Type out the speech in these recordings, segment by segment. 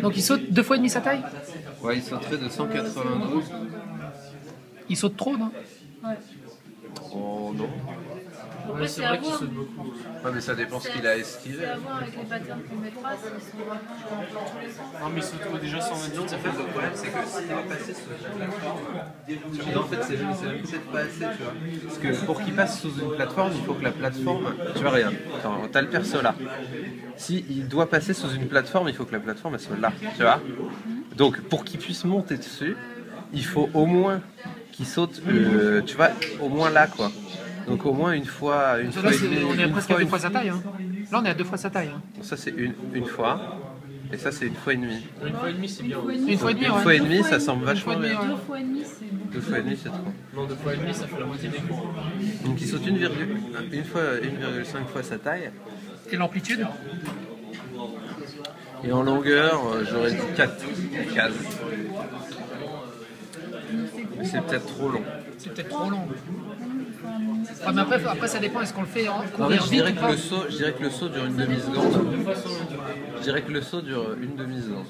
Donc il saute 2 fois et demi sa taille. Ouais, il sauterait de 192. Il saute trop, non? Oh non. Après, c'est à voir. Ouais, mais ça dépend ce qu'il a esquivé. C'est à voir avec les patterns qu'on mettra, s'ils sont vraiment dans tous les sens. Non, mais il saute déjà 128. En fait, le problème, c'est que s'il est passé sous une plateforme, en fait, c'est peut-être pas assez, tu vois. Parce que pour qu'il passe sous une plateforme, il faut que la plateforme. Tu vois, regarde, t'as le perso là. S'il doit passer sous une plateforme, il faut que la plateforme elle soit là, tu vois. Donc, pour qu'il puisse monter dessus, il faut au moins qu'il saute, tu vois, au moins là, quoi. Donc au moins une fois et Là, demie. on est presque à 2 fois sa taille. Hein. Là, on est à 2 fois sa taille. Hein. Ça c'est une fois, et ça c'est une fois et demie. Une fois et demie, c'est bien. Une fois et demie, Une ouais. fois et demie, ça semble vachement Une fois et bien. demie, 2 fois et demi, c'est bon. 2 fois et demi, c'est trop. Non, 2 fois et demi, ça fait la moitié des cours. Donc il saute 1,5 fois sa taille. Et l'amplitude? Et en longueur, j'aurais dit 4 cases. Mais c'est peut-être trop long. C'est peut-être trop long. Ah, mais après, ça dépend. Est-ce qu'on le fait en En fait, courir je vite dirais ou que pas? je dirais que le saut dure une demi-seconde. Je dirais que le saut dure une demi-seconde.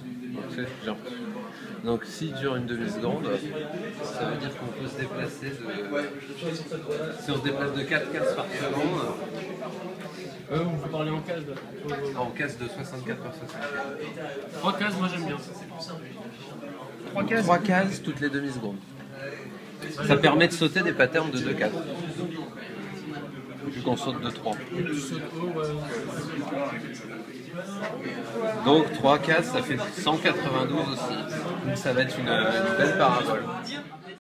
Donc s'il dure une demi-seconde, ça veut dire qu'on peut se déplacer de... Si on se déplace de 4 cases par seconde, On peut parler en case là. en casse de 64 par 64. 3 cases, moi j'aime bien. 3 cases. 3 cases toutes les demi-secondes. Ça permet de sauter des patterns de 2 cases. Vu qu'on saute de 3. Tu sautes haut, ouais. Donc 3 cases, ça fait 192 aussi. Donc ça va être une belle parabole.